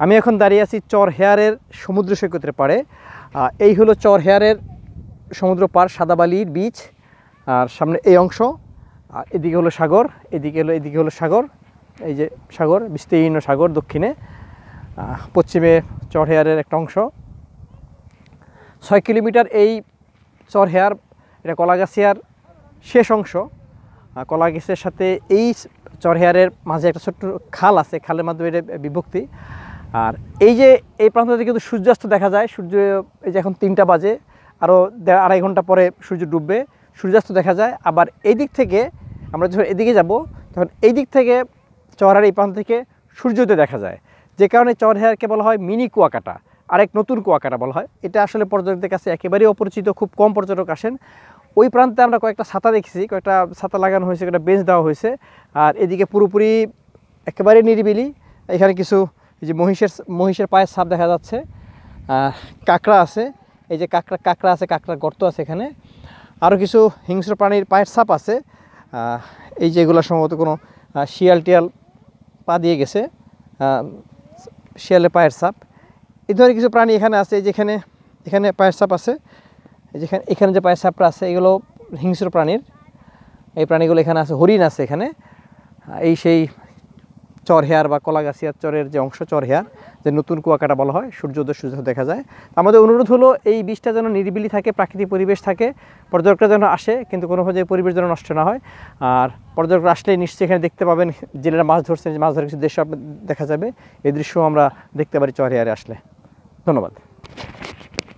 আমি এখন দাঁড়িয়ে আছি চর হেয়ারের সমুদ্র সৈকতের পাড়ে। এই হলো চর হেয়ারের সমুদ্র পাড়, সাদাবালির বিচ। আর সামনে এই অংশ, আর এদিকে হলো সাগর, এদিকে হলো সাগর। এই যে সাগর, বিস্তীর্ণ সাগর। দক্ষিণে পশ্চিমে চর হেয়ারের একটা অংশ। 6 কিলোমিটার এই চর হেয়ার। এটা কলাগাছিয়ার শেষ অংশ। কলাগাছিয়ার সাথে এই চর হেয়ারের মাঝে একটা ছোট্ট খাল আছে, খালের মাধ্যমে এটা বিভক্তি। আর এই যে এই প্রান্ত থেকে কিন্তু সূর্যাস্ত দেখা যায়। সূর্য এই যে এখন 3টা বাজে, আরও 2.5 ঘন্টা পরে সূর্য ডুববে, সূর্যাস্ত দেখা যায়। আবার এই দিক থেকে আমরা যখন এদিকে যাব, তখন এই দিক থেকে চরহেয়ার এই প্রান্ত থেকে সূর্যোদয় দেখা যায়। যে কারণে চর হেয়ারকে বলা হয় মিনি কুয়াকাটা, আরেক নতুন কুয়াকাটা বলা হয়। এটা আসলে পর্যটকদের কাছে একেবারেই অপরিচিত, খুব কম পর্যটক আসেন। ওই প্রান্তে আমরা কয়েকটা ছাতা দেখেছি, কয়েকটা ছাতা লাগানো হয়েছে, কয়েকটা বেঞ্চ দেওয়া হয়েছে। আর এদিকে পুরোপুরি একেবারে নিরিবিলি। এখানে কিছু এই যে মহিষের পায়ের ছাপ দেখা যাচ্ছে। কাঁকড়া আছে, এই যে কাঁকড়া আছে, কাঁকড়ার গর্ত আছে এখানে। আরও কিছু হিংস্র প্রাণীর পায়ের ছাপ আছে। এই যে এগুলো সম্ভবত কোনো শিয়াল টিয়াল পা দিয়ে গেছে, শিয়ালের পায়ের ছাপ। এই ধরনের কিছু প্রাণী এখানে আছে। এই যেখানে এখানে পায়ের ছাপ আছে, এখানে যে পায়ের ছাপটা আছে, এগুলো হিংস্র প্রাণীর। এই প্রাণীগুলো এখানে আছে। হরিণ আছে এখানে। এই সেই চর হেয়ার বা কলাগাছিয়ার চরের যে অংশ, চর হেয়ার, যে নতুন কুয়াকাটা বলা হয়, সূর্যোদয় দেখা যায়। আমাদের অনুরোধ হলো এই বীজটা যেন নিরিবিলি থাকে, প্রাকৃতিক পরিবেশ থাকে, পর্যটকরা যেন আসে, কিন্তু কোনোভাবে পরিবেশ যেন নষ্ট না হয়। আর পর্যটকরা আসলে নিশ্চয়ই এখানে দেখতে পাবেন জেলেরা মাছ ধরছেন, মাছ ধরার কিছু দৃশ্য দেখা যাবে। এই দৃশ্য আমরা দেখতে পারি চর হেয়ারে আসলে। ধন্যবাদ।